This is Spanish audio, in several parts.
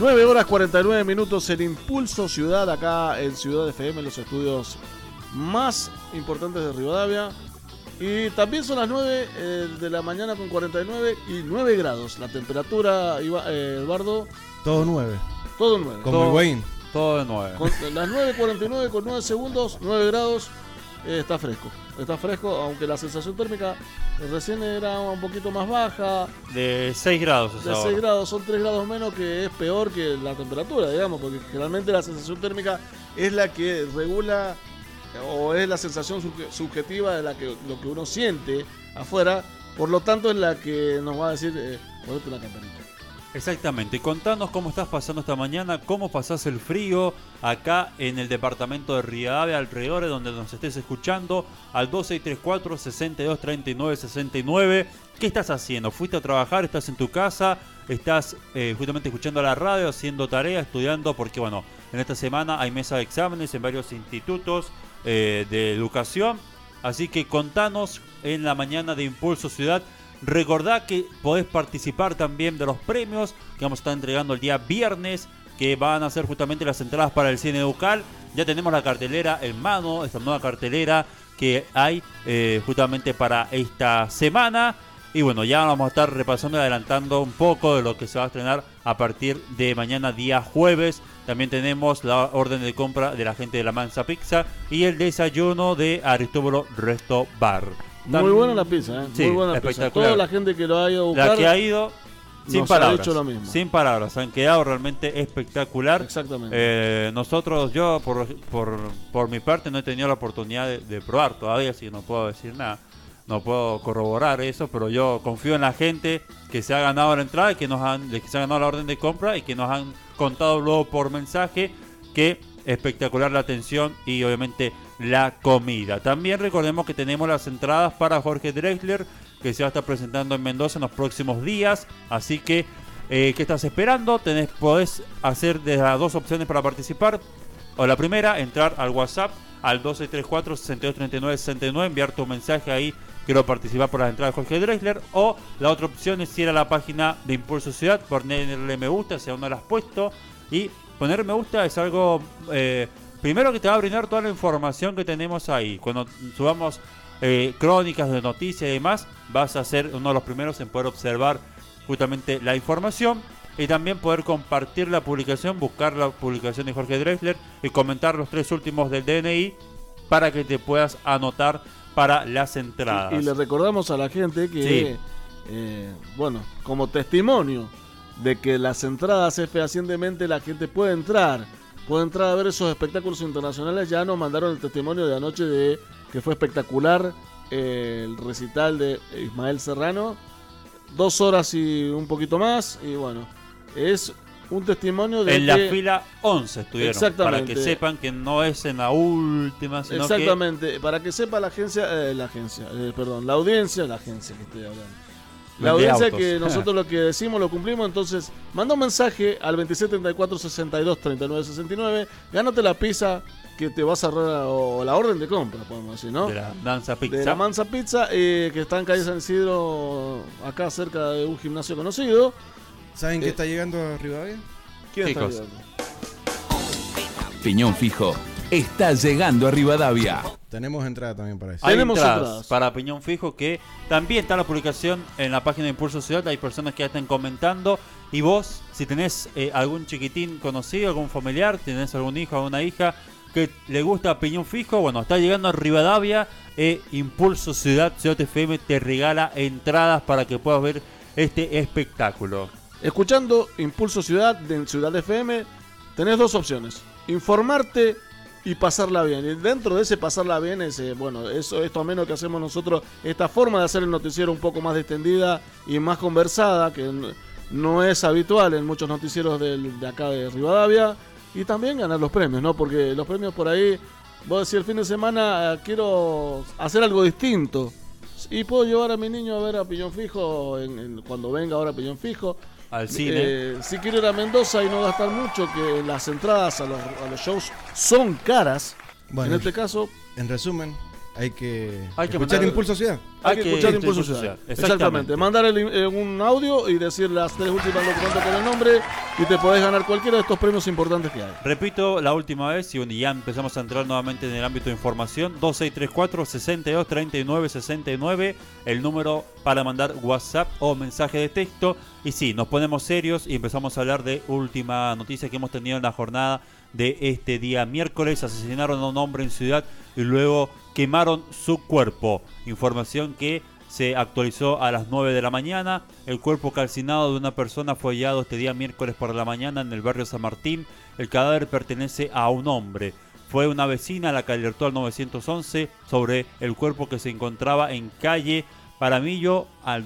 9 horas 49 minutos en Impulso Ciudad, acá en Ciudad FM, los estudios más importantes de Rivadavia. Y también son las 9 de la mañana con 49 y 9 grados. La temperatura, Eduardo. Todo 9. Todo 9. Como el Wayne. Todo de 9. Las 9:49 con 9 segundos, 9 grados. Está fresco. Está fresco, aunque la sensación térmica recién era un poquito más baja. De 6 grados. De 6 grados, son 3 grados menos, que es peor que la temperatura, digamos, porque generalmente la sensación térmica es la que regula o es la sensación subjetiva de lo que uno siente afuera, por lo tanto es la que nos va a decir ponete la campanita. Exactamente, contanos cómo estás pasando esta mañana, cómo pasás el frío acá en el departamento de Rivadavia, alrededor de donde nos estés escuchando, al 2634-6239-69. ¿Qué estás haciendo? ¿Fuiste a trabajar? ¿Estás en tu casa? ¿Estás justamente escuchando la radio, haciendo tareas, estudiando? Porque bueno, en esta semana hay mesa de exámenes en varios institutos de educación. Así que contanos en la mañana de Impulso Ciudad. Recordá que podés participar también de los premios que vamos a estar entregando el día viernes, que van a ser justamente las entradas para el cine Educal. Ya tenemos la cartelera en mano, esta nueva cartelera que hay justamente para esta semana. Y bueno, ya vamos a estar repasando y adelantando un poco de lo que se va a estrenar a partir de mañana, día jueves. También tenemos la orden de compra de la gente de La Mansa Pizza y el desayuno de Aristóbulo Resto Bar. Muy buena la pizza, Sí, muy buena la pizza. Toda la gente que lo ha ido a buscar, la que ha ido, sin palabras, ha dicho lo mismo. Sin palabras, han quedado realmente espectacular. Exactamente. Nosotros, yo por mi parte no he tenido la oportunidad de probar todavía, así que no puedo decir nada. No puedo corroborar eso, pero yo confío en la gente que se ha ganado la entrada y que se ha ganado la orden de compra y que nos han contado luego por mensaje que espectacular la atención y obviamente la comida. También recordemos que tenemos las entradas para Jorge Drexler, que se va a estar presentando en Mendoza en los próximos días. Así que, ¿qué estás esperando? Podés hacer de las dos opciones para participar. O la primera, entrar al WhatsApp al 1234-6239-69, enviar tu mensaje ahí, quiero participar por las entradas de Jorge Drexler. O la otra opción es ir a la página de Impulso Ciudad, ponerle me gusta si aún no lo has puesto. Y poner me gusta es algo, primero, que te va a brindar toda la información que tenemos ahí. Cuando subamos crónicas de noticias y demás, vas a ser uno de los primeros en poder observar justamente la información. Y también poder compartir la publicación, buscar la publicación de Jorge Drexler y comentar los 3 últimos del DNI para que te puedas anotar para las entradas. Y le recordamos a la gente que, bueno, como testimonio de que las entradas es fehacientemente, la gente puede entrar a ver esos espectáculos internacionales. Ya nos mandaron el testimonio de anoche de que fue espectacular el recital de Ismael Serrano, 2 horas y un poquito más, y bueno, es un testimonio de en la fila 11 estuvieron, para que sepan que no es en la última, sino exactamente, para que sepa la audiencia que estoy hablando. La audiencia que nosotros lo que decimos lo cumplimos. Entonces, manda un mensaje al 2634-6239-69. Gánate la pizza que te va a cerrar, o la orden de compra, podemos decir, ¿no? De la Mansa Pizza. De la Mansa Pizza, que está en calle San Isidro, acá cerca de un gimnasio conocido. ¿Saben qué está llegando a Rivadavia? ¿Quién está llegando? Piñón Fijo está llegando a Rivadavia. Tenemos entrada también para eso. Hay Tenemos entradas para Piñón Fijo, que también está la publicación en la página de Impulso Ciudad. Hay personas que ya están comentando. Y vos, si tenés algún chiquitín conocido, algún familiar, tenés algún hijo o alguna hija que le gusta Piñón Fijo, bueno, está llegando a Rivadavia. Impulso Ciudad FM te regala entradas para que puedas ver este espectáculo. Escuchando Impulso Ciudad de Ciudad FM, tenés 2 opciones: informarte y pasarla bien. Y dentro de ese pasarla bien, esto ameno que hacemos nosotros, esta forma de hacer el noticiero un poco más distendida y más conversada, que no es habitual en muchos noticieros de acá de Rivadavia. Y también ganar los premios, ¿no? Porque los premios por ahí, vos decís el fin de semana quiero hacer algo distinto y puedo llevar a mi niño a ver a Piñón Fijo cuando venga ahora Piñón Fijo. Al cine. Si quiero ir a Mendoza y no gastar mucho, que las entradas a los shows son caras. Bueno, en este caso, en resumen, hay que Hay que escuchar mandar- Impulso Ciudad. Hay que escuchar este, Impulso Ciudad. Exactamente. Exactamente. Mandar un audio y decir las 3 últimas documentos con el nombre y te podés ganar cualquiera de estos premios importantes que hay. Repito la última vez y bueno, ya empezamos a entrar nuevamente en el ámbito de información. 2634-6239-69, el número para mandar WhatsApp o mensaje de texto. Y sí, nos ponemos serios y empezamos a hablar de última noticia que hemos tenido en la jornada de este día miércoles. Asesinaron a un hombre en Ciudad y luego quemaron su cuerpo. Información que se actualizó a las 9 de la mañana. El cuerpo calcinado de una persona fue hallado este día miércoles por la mañana en el barrio San Martín. El cadáver pertenece a un hombre. Fue una vecina la que alertó al 911 sobre el cuerpo que se encontraba en calle Paramillo al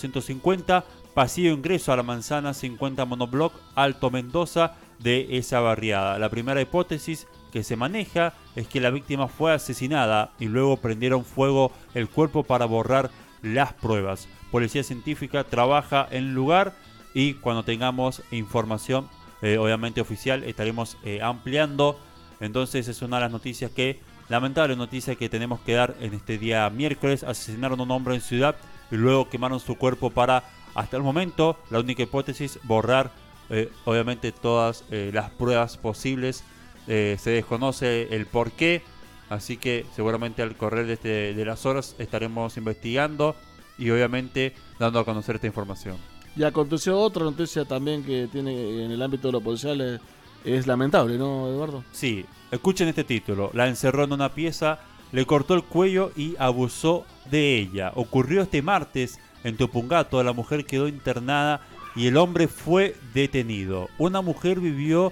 2250, pasillo ingreso a la manzana 50 Monobloc, Alto Mendoza, de esa barriada. La primera hipótesis que se maneja es que la víctima fue asesinada y luego prendieron fuego el cuerpo para borrar las pruebas. Policía científica trabaja en el lugar y cuando tengamos información obviamente oficial estaremos ampliando. Entonces es una de las noticias lamentable noticia que tenemos que dar en este día miércoles. Asesinaron a un hombre en Ciudad y luego quemaron su cuerpo para, hasta el momento, la única hipótesis, borrar obviamente todas las pruebas posibles. Se desconoce el porqué, así que seguramente al correr de las horas estaremos investigando y obviamente dando a conocer esta información. Y aconteció otra noticia también que tiene en el ámbito de lo policial, es lamentable, ¿no, Eduardo? Sí, escuchen este título. La encerró en una pieza, le cortó el cuello y abusó de ella. Ocurrió este martes en Tupungato. La mujer quedó internada y el hombre fue detenido. Una mujer vivió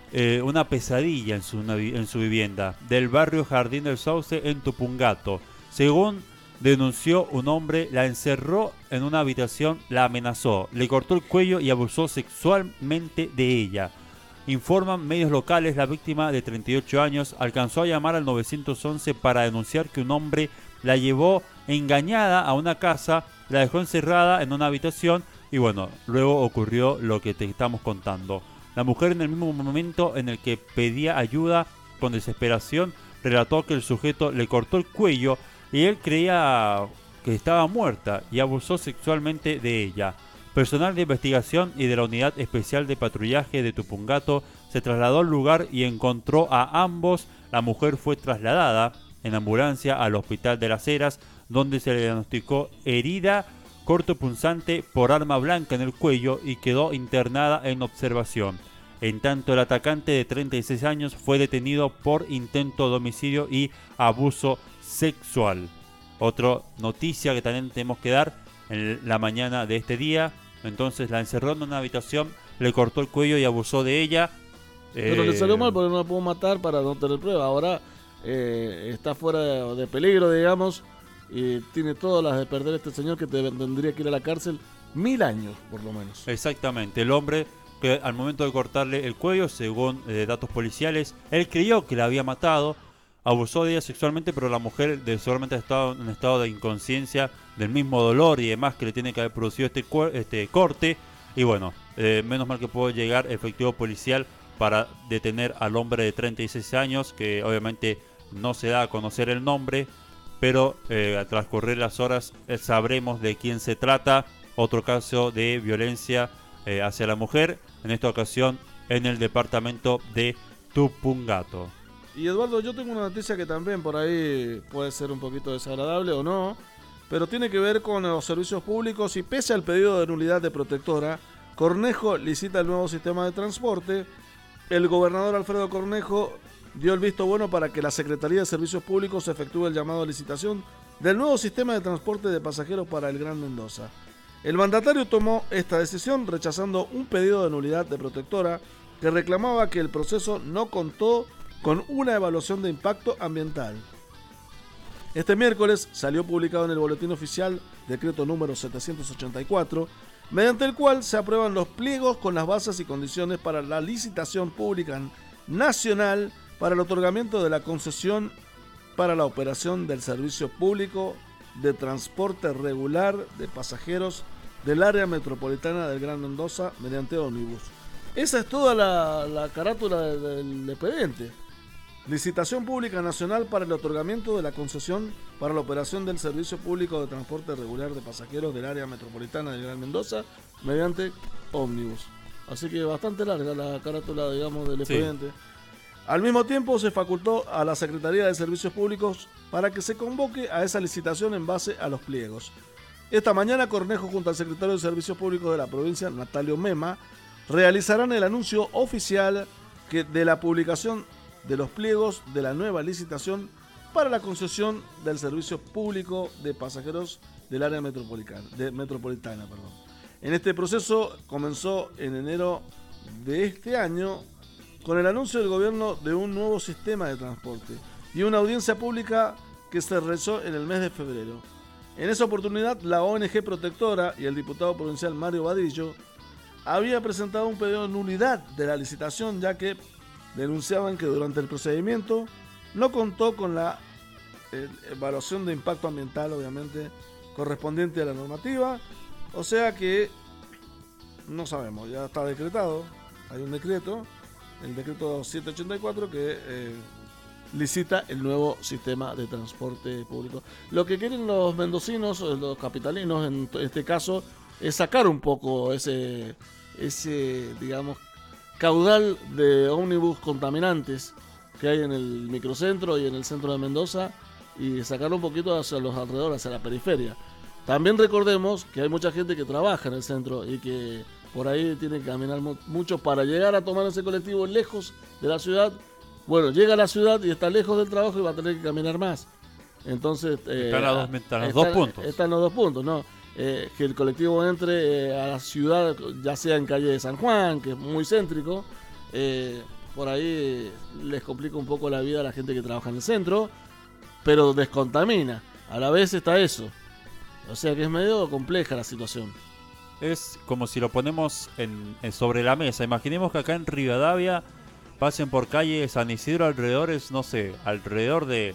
una pesadilla en su vivienda del barrio Jardín del Sauce en Tupungato. Según denunció, un hombre la encerró en una habitación, la amenazó, le cortó el cuello y abusó sexualmente de ella. Informan medios locales, la víctima de 38 años alcanzó a llamar al 911 para denunciar que un hombre la llevó engañada a una casa, la dejó encerrada en una habitación y bueno, luego ocurrió lo que te estamos contando. La mujer, en el mismo momento en el que pedía ayuda con desesperación, relató que el sujeto le cortó el cuello y él creía que estaba muerta y abusó sexualmente de ella. Personal de investigación y de la Unidad Especial de Patrullaje de Tupungato se trasladó al lugar y encontró a ambos. La mujer fue trasladada en ambulancia al Hospital de las Heras, donde se le diagnosticó herida cortopunzante por arma blanca en el cuello y quedó internada en observación. En tanto, el atacante de 36 años fue detenido por intento de homicidio y abuso sexual. Otra noticia que también tenemos que dar en la mañana de este día. Entonces la encerró en una habitación, le cortó el cuello y abusó de ella. Pero le salió mal porque no la pudo matar para no tener prueba. Ahora está fuera de peligro, digamos, y tiene todas las de perder este señor que tendría que ir a la cárcel 1000 años, por lo menos. Exactamente, el hombre que al momento de cortarle el cuello, según datos policiales, él creyó que la había matado, abusó de ella sexualmente, pero la mujer seguramente ha estado en un estado de inconsciencia del mismo dolor y demás que le tiene que haber producido este corte. Y bueno, menos mal que pudo llegar efectivo policial para detener al hombre de 36 años, que obviamente no se da a conocer el nombre, pero al transcurrir las horas sabremos de quién se trata. Otro caso de violencia hacia la mujer, en esta ocasión en el departamento de Tupungato. Y Eduardo, yo tengo una noticia que también por ahí puede ser un poquito desagradable o no, pero tiene que ver con los servicios públicos y pese al pedido de nulidad de Protectora, Cornejo licita el nuevo sistema de transporte. El gobernador Alfredo Cornejo dio el visto bueno para que la Secretaría de Servicios Públicos efectúe el llamado a licitación del nuevo sistema de transporte de pasajeros para el Gran Mendoza. El mandatario tomó esta decisión rechazando un pedido de nulidad de Protectora que reclamaba que el proceso no contó con una evaluación de impacto ambiental. Este miércoles salió publicado en el Boletín Oficial decreto número 784, mediante el cual se aprueban los pliegos con las bases y condiciones para la licitación pública nacional para el otorgamiento de la concesión para la operación del servicio público de transporte regular de pasajeros del área metropolitana del Gran Mendoza mediante ómnibus. Esa es toda la carátula del expediente. Licitación pública nacional para el otorgamiento de la concesión para la operación del servicio público de transporte regular de pasajeros del área metropolitana de Gran Mendoza mediante ómnibus. Así que bastante larga la carátula, digamos, del expediente. Al mismo tiempo se facultó a la Secretaría de Servicios Públicos para que se convoque a esa licitación en base a los pliegos. Esta mañana Cornejo junto al secretario de Servicios Públicos de la provincia, Natalio Mema, realizarán el anuncio oficial de la publicación de los pliegos de la nueva licitación para la concesión del servicio público de pasajeros del área metropolitana. En este proceso comenzó en enero de este año con el anuncio del gobierno de un nuevo sistema de transporte y una audiencia pública que se realizó en el mes de febrero. En esa oportunidad, la ONG Protectora y el diputado provincial Mario Vadillo había presentado un pedido de nulidad de la licitación, ya que denunciaban que durante el procedimiento no contó con la evaluación de impacto ambiental, obviamente, correspondiente a la normativa. O sea que no sabemos, ya está decretado, hay un decreto, el decreto 784 que licita el nuevo sistema de transporte público. Lo que quieren los mendocinos, los capitalinos en este caso, es sacar un poco ese digamos, caudal de ómnibus contaminantes que hay en el microcentro y en el centro de Mendoza y sacarlo un poquito hacia los alrededores, hacia la periferia. También recordemos que hay mucha gente que trabaja en el centro y que por ahí tiene que caminar mucho para llegar a tomar ese colectivo lejos de la ciudad. Bueno, llega a la ciudad y está lejos del trabajo y va a tener que caminar más. Entonces están los dos puntos. Están los dos puntos, ¿no? Que el colectivo entre a la ciudad, ya sea en calle de San Juan, que es muy céntrico, por ahí les complica un poco la vida a la gente que trabaja en el centro, pero descontamina. A la vez está eso. O sea que es medio compleja la situación. Es como si lo ponemos sobre la mesa. Imaginemos que acá en Rivadavia pasen por calle San Isidro alrededor de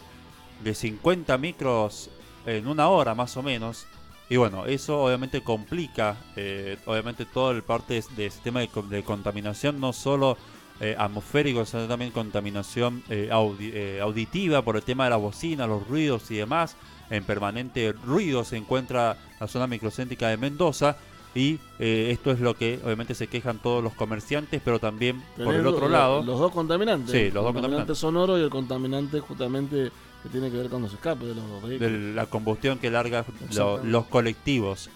50 micros en una hora más o menos. Y bueno, eso obviamente complica obviamente todo el parte de sistema de contaminación, no solo atmosférico, sino también contaminación auditiva por el tema de la bocina, los ruidos y demás. En permanente ruido se encuentra la zona microcéntrica de Mendoza. Y esto es lo que obviamente se quejan todos los comerciantes, pero también por el otro lado... Los dos contaminantes. Sí, los dos contaminantes. El contaminante sonoro y el contaminante justamente que tiene que ver con los escapes de los vehículos. De la combustión que largan los colectivos.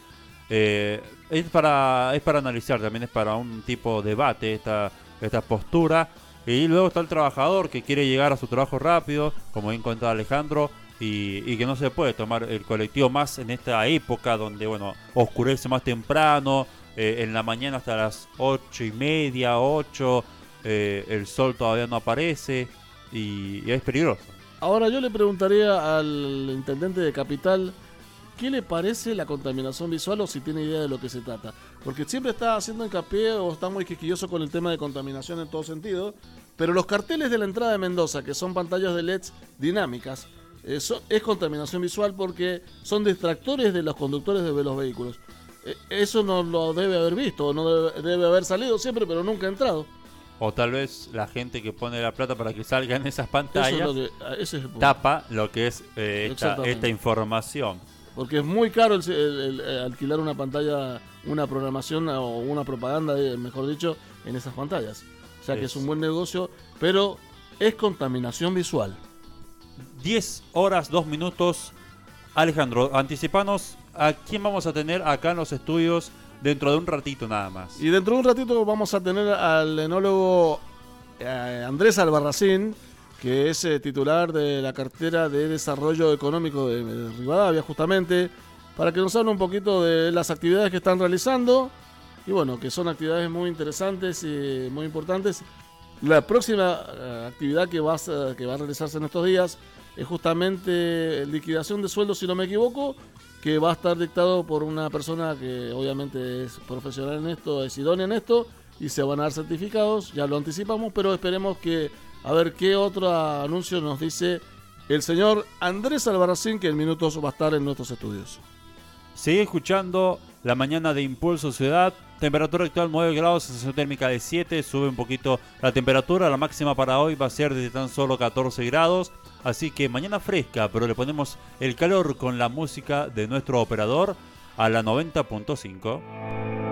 Es para analizar, también es para un tipo de debate esta postura. Y luego está el trabajador que quiere llegar a su trabajo rápido, como bien contaba Alejandro, y que no se puede tomar el colectivo más en esta época donde, bueno, oscurece más temprano, en la mañana hasta las 8:30, 8, el sol todavía no aparece y es peligroso. Ahora yo le preguntaría al intendente de Capital qué le parece la contaminación visual o si tiene idea de lo que se trata. Porque siempre está haciendo hincapié o está muy quisquilloso con el tema de contaminación en todo sentido, pero los carteles de la entrada de Mendoza, que son pantallas de LEDs dinámicas, eso es contaminación visual porque son distractores de los conductores de los vehículos. Eso no lo debe haber visto, no debe haber salido siempre, pero nunca ha entrado. O tal vez la gente que pone la plata para que salgan esas pantallas tapa lo que es esta información. Porque es muy caro el alquilar una pantalla, una programación o una propaganda, mejor dicho, en esas pantallas. O sea que es un buen negocio, pero es contaminación visual. 10 horas, 2 minutos. Alejandro, anticipanos a quién vamos a tener acá en los estudios dentro de un ratito nada más. Y dentro de un ratito vamos a tener al enólogo Andrés Albarracín, que es titular de la cartera de Desarrollo Económico de Rivadavia, justamente, para que nos hable un poquito de las actividades que están realizando. Y bueno, que son actividades muy interesantes y muy importantes. La próxima actividad que va a realizarse en estos días es justamente liquidación de sueldos, si no me equivoco, que va a estar dictado por una persona que obviamente es profesional en esto, es idónea en esto, y se van a dar certificados, ya lo anticipamos, pero esperemos a ver qué otro anuncio nos dice el señor Andrés Albarracín, que en minutos va a estar en nuestros estudios. Sigue escuchando la mañana de Impulso Ciudad. Temperatura actual 9 grados, sensación térmica de 7. Sube un poquito la temperatura. La máxima para hoy va a ser de tan solo 14 grados. Así que mañana fresca, pero le ponemos el calor con la música de nuestro operador a la 90.5.